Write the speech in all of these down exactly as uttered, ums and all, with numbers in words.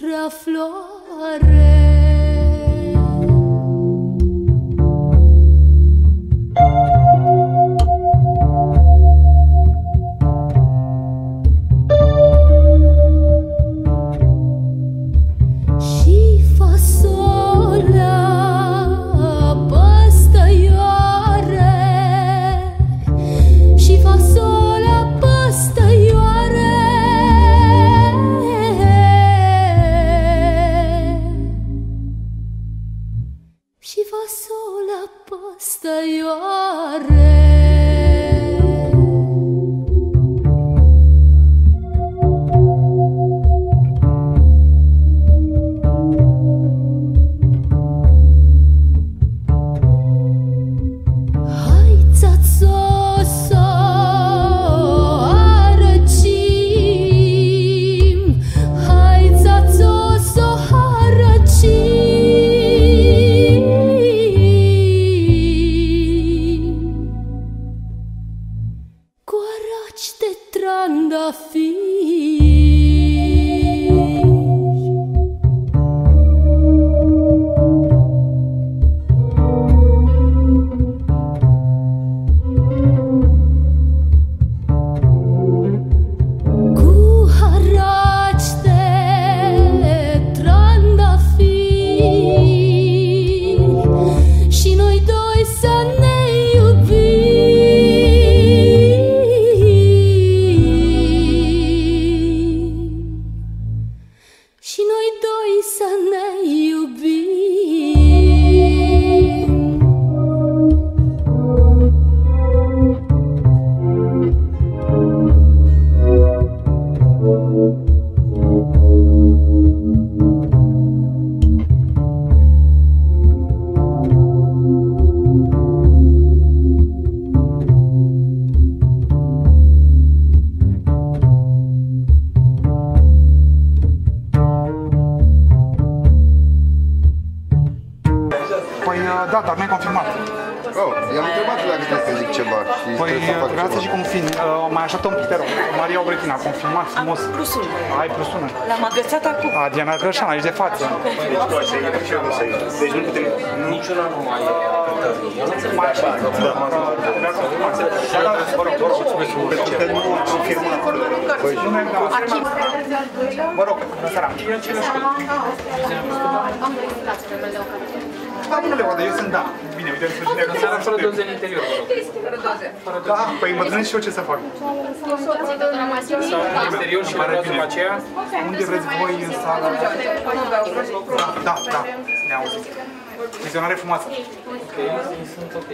zăra floare. Și fasolea păstăioare, și fasolea păstăioare, și fasolea păstăioare. Da, dar nu-i confirmat. Oh, i-am întrebat dacă trebuie să zic ceva. Păi, vreau să zic cum fin, mai așteaptă un pic, te rog. Maria Obretina, a confirmat frumos. Am plus unu. Ai plus unu. L-am agățat acum. A, Diana Grășan, aici de față. Deci nu putem... Niciuna nu mai e cântat. Mai așa, da. Trebuia confirmat. Vă rog, vă rog, mulțumesc frumos. Că nu am confirmat. Păi, nu mai am archiv. Vă rog, bună seara. Am verificat problemele de ocazie. Da, nu le văd, eu sunt da. Bine, uite, să știu. Seara fără doze în interior, vă rog. Fără doze. Da, păi mă gândesc și eu ce să fac. Sau în exterior și le vreau după aceea. Unde vreți voi în sală? Da, da, ne auzim. Vizionare frumoasă. Ok, sunt ok.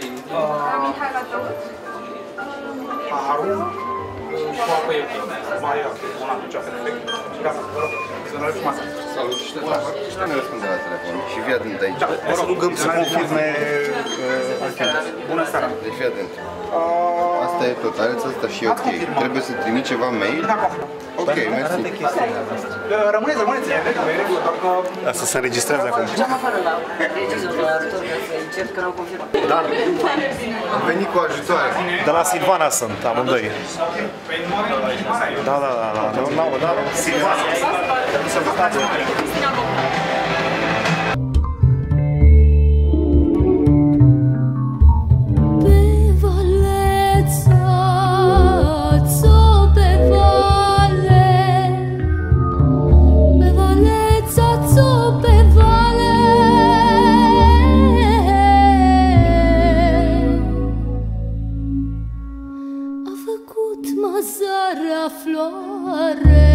Paharul? Cu apă e ok. Mai e ok, una atunci, perfect. Gata, vă rog, vizionare frumoasă. Salut, și nu ne răspunde la telefon. Și fii atent aici. Da, vă rog, rugăm să confirme. Bună seara. Deci fii atent. Asta e tot, areți asta și e ok. Trebuie să trimit ceva mail? Da, confirm. Ok, mersi. Rămâneți, rămâneți, e regulă, e regulă, doar că... Asta se înregistrează acum. Mergeam afară la regizor, la actor, să încep că n-au confirmat. Da, am venit cu ajutoare. De la Silvana sunt, amândoi. Da, da, da, da, nu, nu, da, Silvana. Să vă stați. Zăra floare.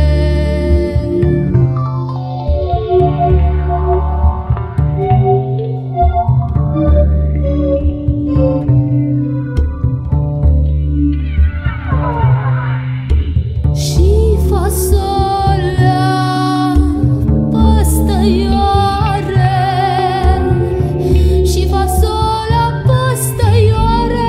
Și fasolea păstăioare, și fasolea păstăioare,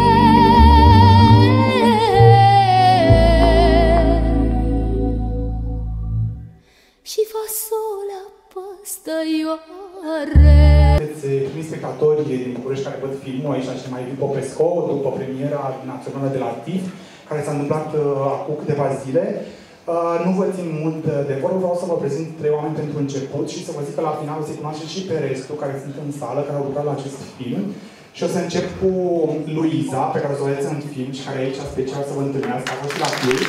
și fasolea păstăioare. Sunteți spectatori din București care văd filmul aici la Cinema Popescu, după premiera națională de la T I F, care s-a întâmplat uh, acum câteva zile. Uh, nu vă țin mult de vorbă, vreau să vă prezint trei oameni pentru început și să vă zic că la final o să-i cunoașteți și pe restul care sunt în sală, care au lucrat la acest film. Și o să încep cu Luiza, pe care o să o vedeți în film și care e aici special să vă întâlnească. A fost și la Cluj.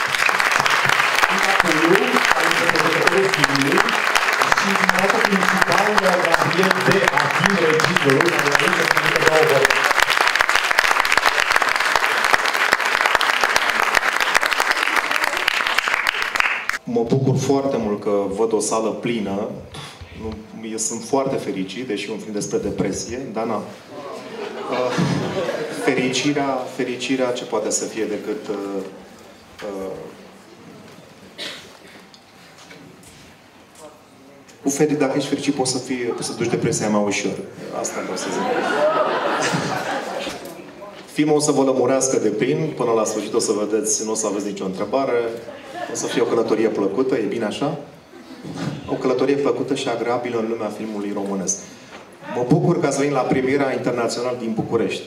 Aculu, care este producătorul filmului. Și din data principal, Gabriel de Achim, regizorul, care a venit să spună două vorbe. Mă bucur foarte mult că văd o sală plină. Eu sunt foarte fericit, deși e un film despre depresie, dar na. Uh, fericirea, fericirea ce poate să fie decât uh, uh, cu fericit, dacă ești fericit poți să, fii, poți să duci depresia mai ușor. Asta vreau să zic. Filmul o să vă lămurească de plin, până la sfârșit o să vedeți, nu o să aveți nicio întrebare. O să fie o călătorie plăcută, e bine așa? O călătorie plăcută și agreabilă în lumea filmului românesc. Mă bucur că ați venit la premiera internațională din București.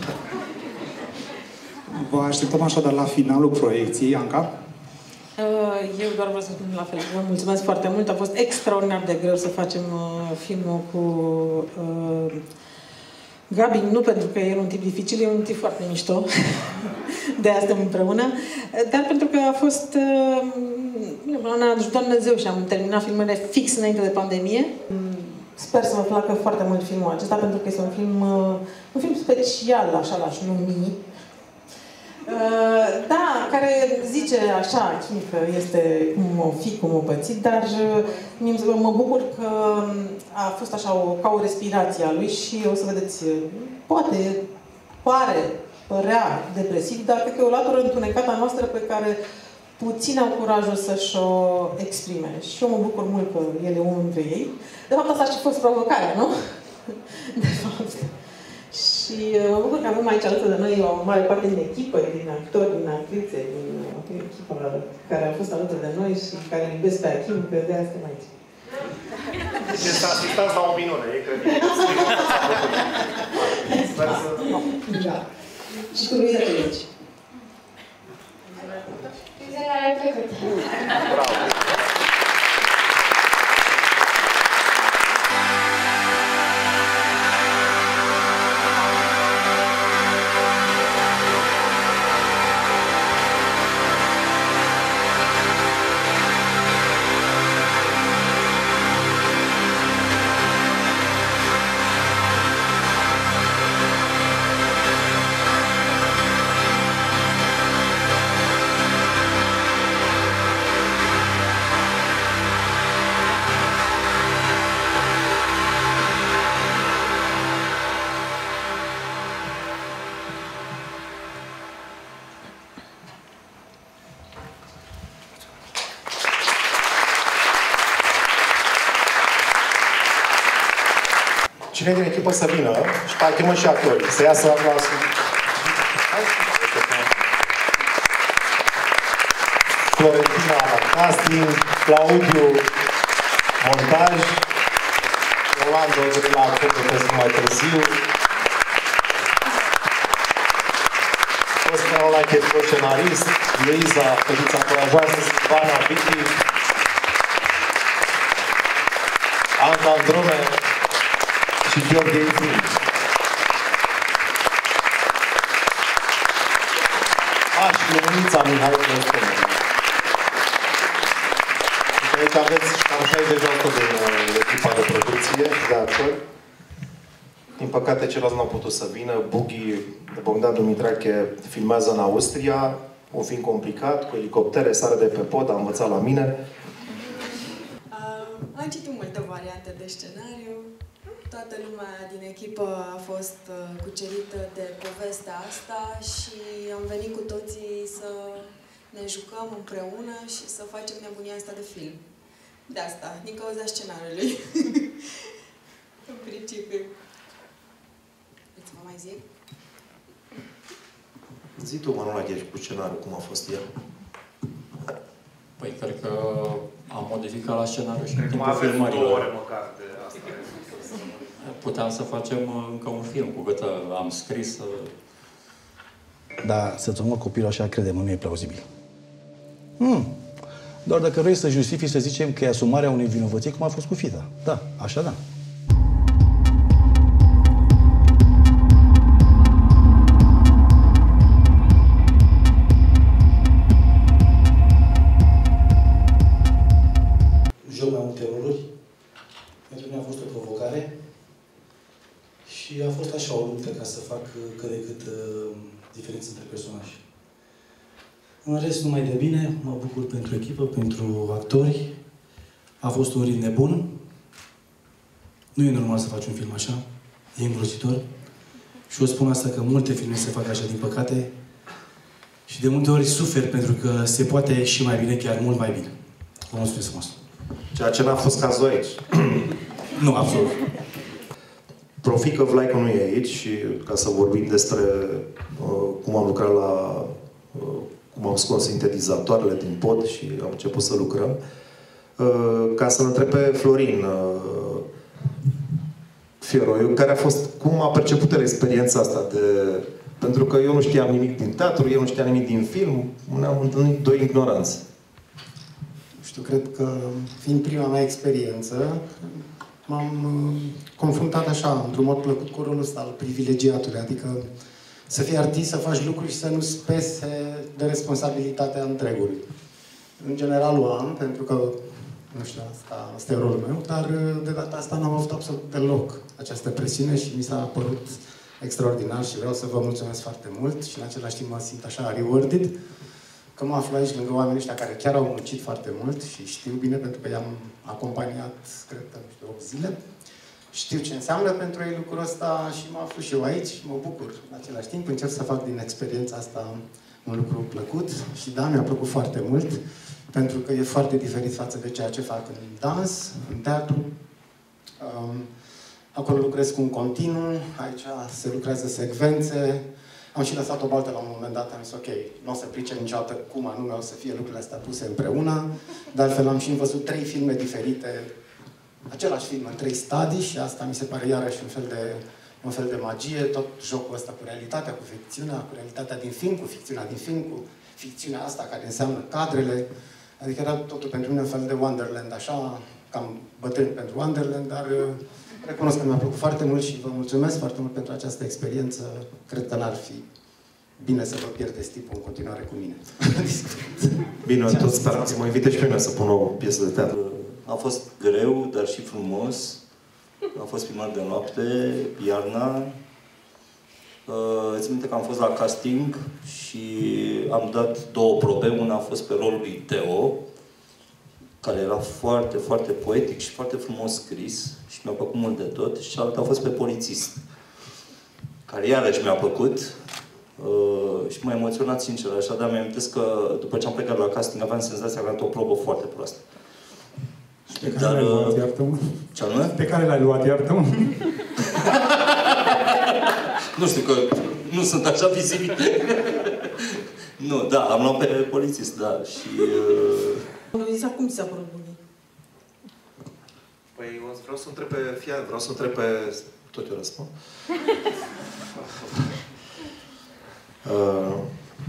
Vă așteptăm așadar la finalul proiecției, Anca? Eu doar vreau să spun la fel. Vă mulțumesc foarte mult. A fost extraordinar de greu să facem uh, filmul cu uh, Gabi, nu pentru că e un tip dificil, e un tip foarte mișto. De asta suntem împreună. Dar pentru că a fost... Uh, ne-a ajutat Dumnezeu și am terminat filmele fix înainte de pandemie. Sper să vă placă foarte mult filmul acesta, pentru că este un film, uh, un film special, așa l-aș numi. Uh, da, care zice așa, Achim, că este cum o fi, cum o pățit, dar uh, mă bucur că a fost așa o, ca o respirație a lui și o să vedeți, poate, pare, părea depresiv, dar cred că e o latură întunecată a noastră pe care puțini au curajul să-și o exprime. Și eu mă bucur mult că el e unul dintre ei. De fapt, asta a și fost provocarea, nu? De fapt. Și mă bucur că avem aici alături de noi o mare parte din echipă, din actori, din actrițe, din echipa care a fost alături de noi și care îl iubesc pe Achim, că de asta suntem aici. Deci este asistați la o minune, e credibil. Sper să... Da. Și cu Luiza de aici. Luiza are trecut. Bravo. Cine din echipă să vină și hai, chemă și actorii, să iasă la clasă. Florentina, casting, Claudiu, montaj, Rolando, de la actor de mai târziu. Oscar Olache, scenarist, Luiza, fetița curajoasă, Silvana, Vicky, Anca Andrume, și Gheorghe Izin. A, și Luminița Mihai Clăstănă. Și aici aveți cam șaizeci de autori din echipa de producție, de actori. Din păcate, ceilalți n-au putut să vină. Bughi de Bogdan Dumitrache filmează în Austria, un film complicat, cu elicoptere, sare de pe pod, a învățat la mine. Uh, am citit multe variante de scenariu. Toată lumea din echipă a fost uh, cucerită de povestea asta și am venit cu toții să ne jucăm împreună și să facem nebunia asta de film. De asta, din cauza scenariului. În principiu. Îți vă mai zic? Zi tu, Manolache, cu scenariul, cum a fost el? Păi, cred că am modificat la scenariu și în timpul timpul filmărilor. două ore măcar de asta. Puteam să facem încă un film cu cât am scris. Dar să-ți omori copilul așa, crede-mă, nu e plauzibil. Hmm, doar dacă vrei să justifici, să zicem că e asumarea unei vinovății, cum a fost cu Fida. Da, așa da. Joc mai multe roluri. Pentru mine a fost o provocare. Și a fost așa o luptă ca să fac cât de cât uh, diferență între personaje. În rest, numai de bine, mă bucur pentru echipă, pentru actori. A fost un ritm nebun. Nu e normal să faci un film așa. E îngrozitor. Și o spun asta că multe filme se fac așa, din păcate. Și de multe ori sufer pentru că se poate și mai bine, chiar mult mai bine. Vă mulțumesc frumos. Ceea ce n-a fost cazul aici. Nu, absolut. Profit că Vlaicu nu e aici și ca să vorbim despre uh, cum am lucrat la... Uh, cum am scos sintetizatoarele din pod și am început să lucrăm. Uh, ca să-l întreb pe Florin uh, Fieroiu, care a fost, cum a perceput el experiența asta de... Pentru că eu nu știam nimic din teatru, el nu știa nimic din film, ne-am întâlnit doi ignoranți. știu, cred că, fiind prima mea experiență, m-am confruntat așa, într-un mod plăcut, cu rolul ăsta al privilegiatului, adică să fii artist, să faci lucruri și să nu-ți pese de responsabilitatea întregului. În general o am, pentru că, nu știu, asta, asta e rolul meu, dar de data asta n-am avut absolut deloc această presiune și mi s-a părut extraordinar și vreau să vă mulțumesc foarte mult și în același timp mă simt așa rewarded că mă aflu aici lângă oamenii ăștia care chiar au muncit foarte mult și știu bine pentru că i-am acompaniat, cred că, nu știu, opt zile. Știu ce înseamnă pentru ei lucrul ăsta și mă aflu și eu aici și mă bucur. În același timp încerc să fac din experiența asta un lucru plăcut și da, mi-a plăcut foarte mult pentru că e foarte diferit față de ceea ce fac în dans, în teatru. Um, acolo lucrez cu un continuu, aici se lucrează secvențe. Am și lăsat o baltă la un moment dat, am zis, ok, nu o să pricep niciodată cum anume o să fie lucrurile astea puse împreună. De altfel am și văzut trei filme diferite, același film în trei stadii și asta mi se pare iarăși un fel de, un fel de magie, tot jocul ăsta cu realitatea, cu ficțiunea, cu realitatea din film, cu ficțiunea din film, cu ficțiunea asta care înseamnă cadrele. Adică era totul pentru mine un fel de Wonderland, așa, cam bătrân pentru Wonderland, dar recunosc că mi-a plăcut foarte mult și vă mulțumesc foarte mult pentru această experiență. Cred că n-ar fi bine să vă pierdeți timpul în continuare cu mine. Bine, tot speram să mă invite și pe mine să pun o piesă de teatru. A fost greu, dar și frumos. A fost primar de noapte, iarna. Uh, Îți minte că am fost la casting și am dat două probe. Una a fost pe rolul lui Teo, care era foarte, foarte poetic și foarte frumos scris și mi-a plăcut mult de tot. Și cealaltă a fost pe polițist, care iarăși mi-a plăcut uh, și m-a emoționat sincer. Așa, dar mi-am amintesc că după ce am plecat la casting aveam senzația că am dat o probă foarte proastă. Pe care l-ai luat, iartă-mă? Ce anume? Pe care l-ai luat, iartă-mă? Nu știu, că nu sunt așa vizibil. Nu, da, am luat pe polițist, da, și... Uh... Luiza, cum ți s-a părut bunii? Păi vreau să întreb pe Fia, vreau să întreb pe... Tot eu răspund. uh...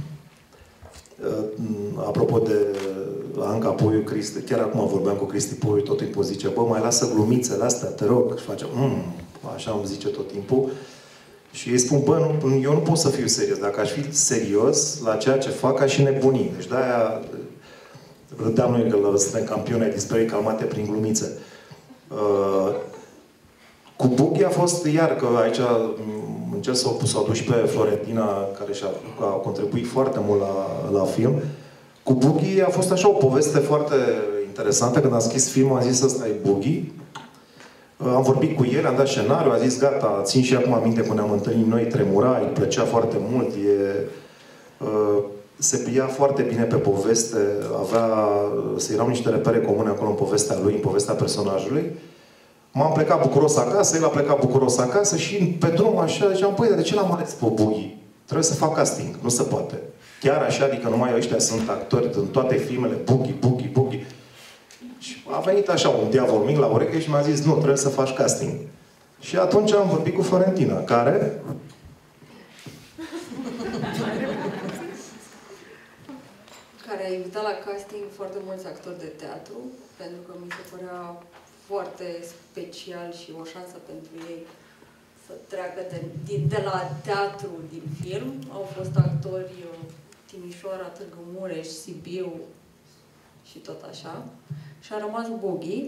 Apropo de Anca Puiu, Cristi, chiar acum vorbeam cu Cristi Puiu, tot timpul zice, bă, mai lasă glumițele astea, te rog, și face, mm, așa îmi zice tot timpul. Și îi spun, bă, nu, eu nu pot să fiu serios. Dacă aș fi serios la ceea ce fac, aș și nebuni. Deci de-aia râdeam noi că suntem campioni ai disperării calmate prin glumițe. Uh, cu Bughi a fost, iar că aici încerc să o, să o aduc și pe Florentina, care și-a a contribuit foarte mult la, la film. Cu Bughi a fost așa o poveste foarte interesantă. Când am scris filmul, am zis, ăsta e Bughi. Am vorbit cu el, am dat scenariu, a zis, gata, țin și acum aminte când ne-am întâlnit noi, tremura, îi plăcea foarte mult, e, se plia foarte bine pe poveste, avea, se erau niște repere comune acolo în povestea lui, în povestea personajului. M-am plecat bucuros acasă, el a plecat bucuros acasă și pe drum așa ziceam, păi, de ce l-am ales pe Bughi? Trebuie să fac casting, nu se poate. Chiar așa, adică numai ăștia sunt actori în toate filmele, Bughi, Bughi, Bughi. Și a venit așa un diavol mic la ureche și mi-a zis, nu, trebuie să faci casting. Și atunci am vorbit cu Florentina, care... care a invitat la casting foarte mulți actori de teatru, pentru că mi se părea foarte special și o șansă pentru ei să treacă de, de, de la teatru din film. Au fost actori Timișoara, Târgu Mureș, Sibiu și tot așa. Și a rămas Bughi.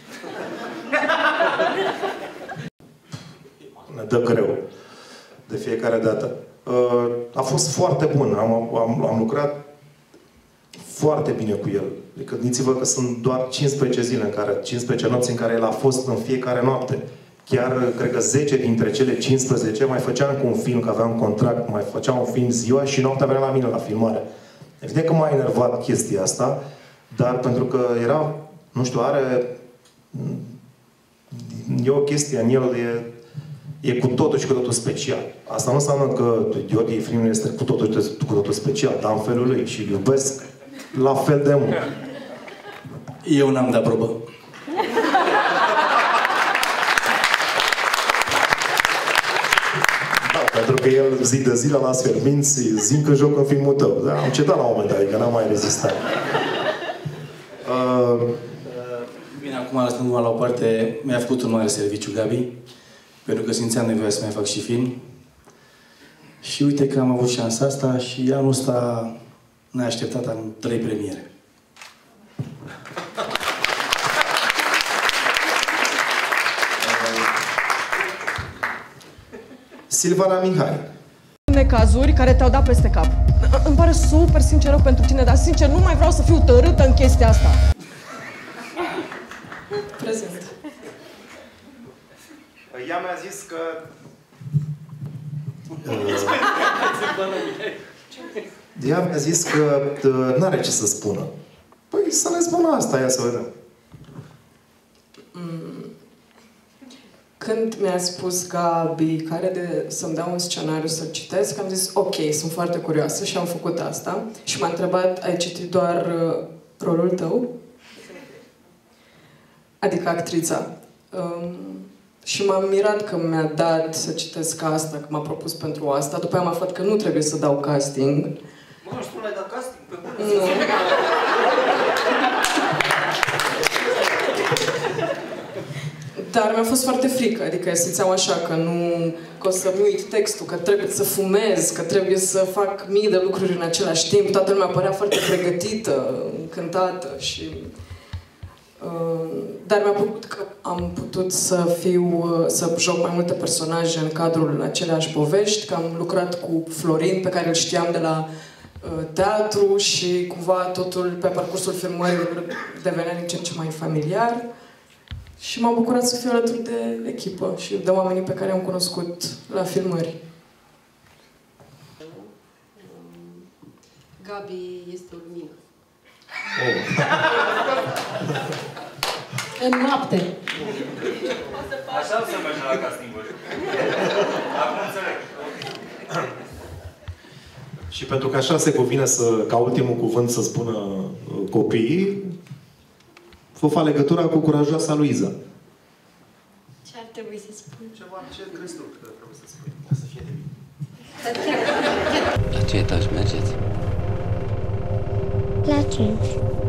Ne dă greu de fiecare dată. A fost foarte bun. Am, am, am lucrat foarte bine cu el. Gândiți-vă că sunt doar cincisprezece zile în care, cincisprezece nopți în care el a fost în fiecare noapte. Chiar, cred că zece dintre cele cincisprezece mai făceam cu un film, că aveam contract, mai făceam un film ziua și noaptea venea la mine la filmare. Evident că m-a enervat chestia asta, dar pentru că era, nu știu, are... E o chestie în el, e, e cu totul și cu totul special. Asta nu înseamnă că Gheorghe Efrim este cu totul, cu totul special, dar în felul lui și îl iubesc la fel de mult. Eu n-am dat probă. Da, pentru că el zi de zi la las fierbinți, zi că joc în filmul tău. Da, am cedat la un moment dat, adică n-am mai rezistat. Uh, Bine, acum, lăsând la o parte, mi-a făcut un mare serviciu Gabi, pentru că simțeam nevoia să mai fac și film. Și uite că am avut șansa asta și anul ăsta ne-a așteptat în trei premiere. Silvana Mihai. Necazuri care te-au dat peste cap. Îmi pare super sincer rău pentru tine, dar sincer nu mai vreau să fiu tărâtă în chestia asta. Prezent. Ea mi-a zis că... Ea mi-a zis că n-are ce să spună. Păi să ne spună asta, ia să vedem. Când mi-a spus Gabi care de să-mi dea un scenariu să citesc, am zis ok, sunt foarte curioasă și am făcut asta. Și m-a întrebat, ai citit doar uh, rolul tău? Adică actrița. Um, și m-am mirat că mi-a dat să citesc asta, că m-a propus pentru asta. După aia am aflat că nu trebuie să dau casting. Mă, și tu l-ai dat casting pe bune? Nu. Dar mi-a fost foarte frică, adică simțeam așa că nu, că o să-mi uit textul, că trebuie să fumez, că trebuie să fac mii de lucruri în același timp. Toată lumea părea foarte pregătită, încântată și... Uh, dar mi-a plăcut că am putut să fiu, să joc mai multe personaje în cadrul aceleași povești, că am lucrat cu Florin, pe care îl știam de la uh, teatru și cumva totul pe parcursul filmării devenea din ce în ce mai familiar. Și m-am bucurat să fiu alături de echipă și de oamenii pe care am cunoscut la filmări. Gabi este o lumină. Oh. În noapte. Așa o să mergi la castinguri. Acum înțeleg. Și pentru că așa se cuvine să, ca ultimul cuvânt să spună copiii, vă fac legătura cu curajoasa Luiza. Ce ar trebui să spun? Ceva, ce crezi tu că trebuie să spui? Să fie de bine. La ce etaj mergeți? La cinci.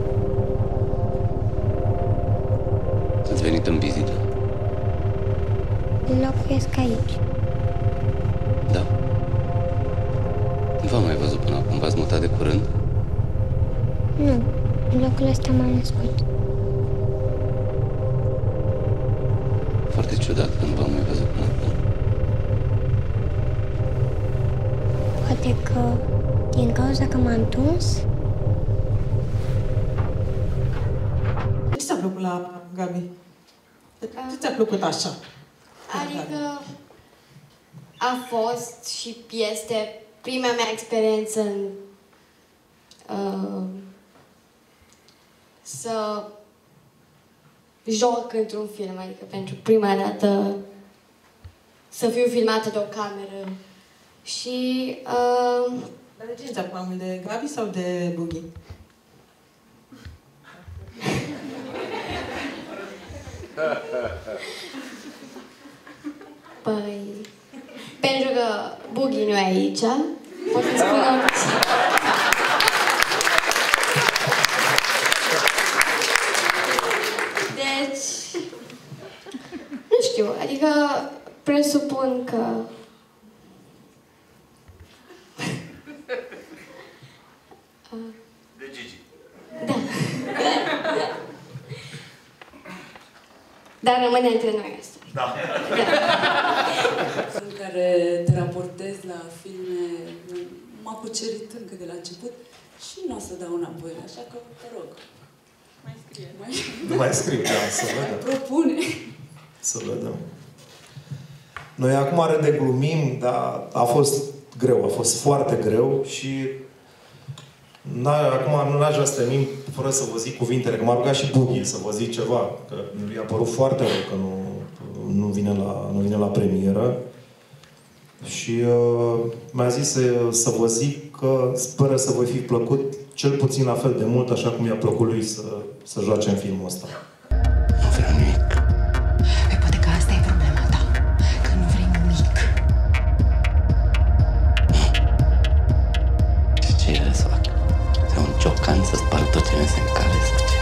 Ați venit în vizită? Locuiesc aici. Da. Nu v-am mai văzut până acum. V-ați mutat de curând? Nu. În locul ăsta m-am născut. Foarte ciudat că nu v-am mai văzut până acum. Poate că din cauza că m-am tuns? Ce ți-a plăcut la Gabi? Ce ți-a plăcut așa? Adică a fost și este prima mea experiență în uh, să joc într-un film, adică pentru prima dată să fiu filmată de o cameră și... Uh, Dar de ce ți-a plăcut mai mult, de Gabi sau de Bughi? Păi... Pentru că Bughi nu e aici, pot să spun orice. Adică presupun că... De Gigi. Da. Dar rămâne între noi asta. Da. În care te raportezi la filme, m-a cucerit încă de la început și nu o să dau înapoi, așa că te rog. Mai scrie. Mai... Nu mai scriu, da, să vedem. Propune. Să vedem. Noi acum are de glumim, dar a fost greu, a fost foarte greu și acum nu aș vrea să termin fără să vă zic cuvintele, că m-a rugat și Bughi să vă zic ceva, că mi-a părut foarte rău că nu, nu, vine, la, nu vine la premieră. Și uh, mi-a zis să, să vă zic că speră să vă fi plăcut cel puțin la fel de mult, așa cum i-a plăcut lui să, să joace în filmul ăsta. Nu vreau nimic. Păi poate că asta e problema ta, că nu vrei nimic. Și ce e să fac? Să iau un ciocan să sparg tot ce mi se încale sau ce?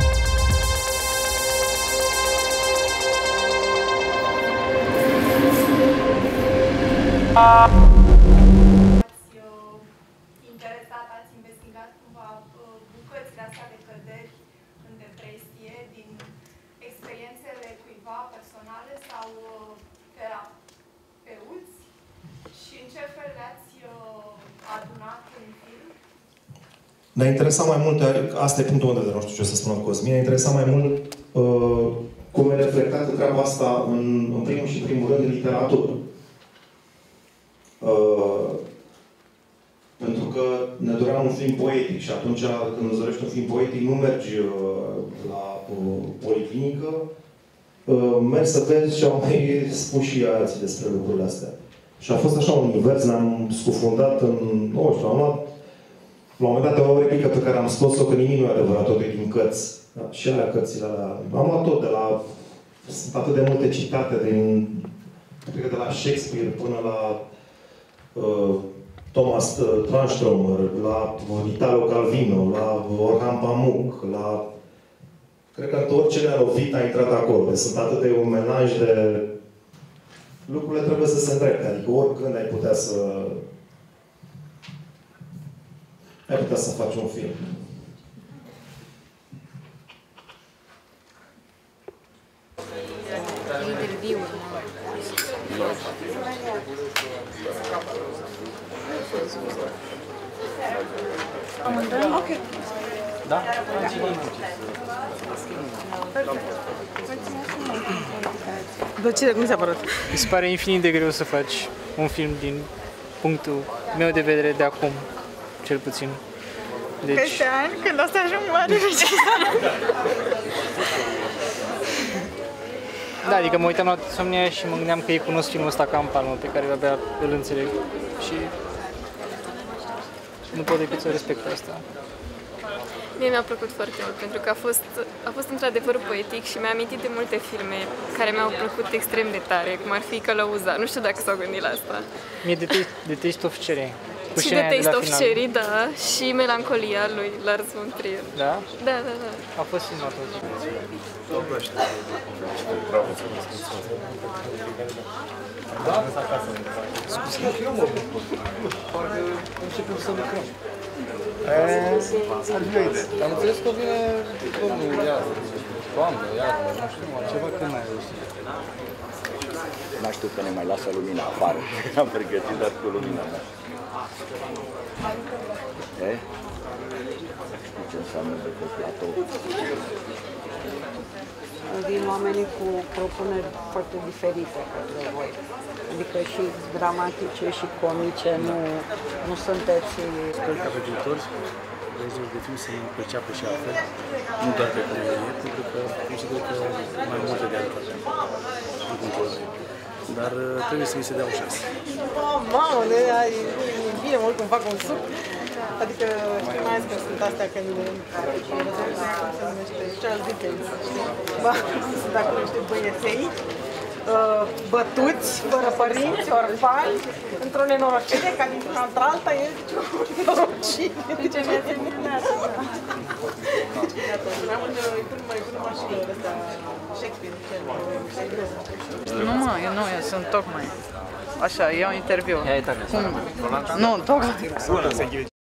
Ați interesat, ați investigat cumva bucățile astea de căderi în depresie din experiențele cuiva personale sau terapeuți și în ce fel le-ați adunat în film? Ne-a interesat mai mult, asta e punctul meu de vedere, nu știu ce să spună Cosmin, ne-a interesat mai mult uh, cum e reflectată treaba asta în, în primul și în primul rând în literatură. Uh, pentru că ne dorea un film poetic și atunci când îți dorești un film poetic nu mergi uh, la uh, policlinică, uh, mergi să vezi și au mai spus și alții despre lucrurile astea. Și a fost așa un univers, ne-am scufundat în, nu știu, am luat la un moment dat o replică pe care am spus-o că nimic nu e adevărat, tot e din cărți. Da? Și alea cărțile alea. Am luat tot de la... Sunt atât de multe citate din... Cred că de la Shakespeare până la uh, Thomas Tranströmer, la Italo Calvino, la Orhan Pamuk, la... Cred că orice ne-a lovit a intrat acolo. Deci sunt atât de un menaj de... Lucrurile trebuie să se îndrepte. Adică oricând ai putea să... ai putea să faci un film. Interviu. Amândoi? Ok. Da? Plăcere, cum ți-a părut? Mi se pare infinit de greu să faci un film din punctul meu de vedere de acum, cel puțin. Deci... Peste ani, când o să ajung mare Da, adică mă uitam la Somnia și mă gândeam că ei cunosc filmul ăsta ca în palmă, pe care abia îl înțeleg. Și nu pot decât să respect asta. Mie mi-a plăcut foarte mult, pentru că a fost, a fost într-adevăr poetic și mi-a amintit de multe filme care mi-au plăcut extrem de tare, cum ar fi Călăuza. Nu știu dacă s-au gândit la asta. Mie de, de Taste of Cherry. Și de Taste of Cherry, da, și Melancolia lui Lars von Trier. Da? Da, da, da. A fost filmat tot. Da? Scuze, eu mă bucur. Parcă începem să lucrăm. Ar fi o idee. Am înțeles că vine domnul iară, toamnă, iară, nu știu, ceva când mai reușit. N-a știut că ne mai lasă lumina afară. Am pregătit doar cu lumina mea. E? Știi ce înseamnă de pe platou? Vin oamenii cu propuneri foarte diferite către voi. Adică și dramatice și comice, nu, nu sunteți... Sper ca pe viitor, regizorul de film să ne perceapă și altfel, nu doar pe comedie, pentru că consider că mai multe de arătat în concluzie. Dar trebuie să mi se dea o șansă. Oh, mamă, ne ai bine mult când fac un suc. Adică, mai ales că sunt astea când se numește Charles Dickens, știi? Ba, dacă nu știu, băieței, bătuți, fără părinți, orfani, într-o nenorocire, ca dintr-una într-alta, e o nenorocire. Ce mi-ați minunat, da. Am în, îi pun mai pun mașinile astea Shakespeare, Nu mă, eu nu, eu sunt tocmai. Așa, iau interviu. Cum? Nu, tocmai.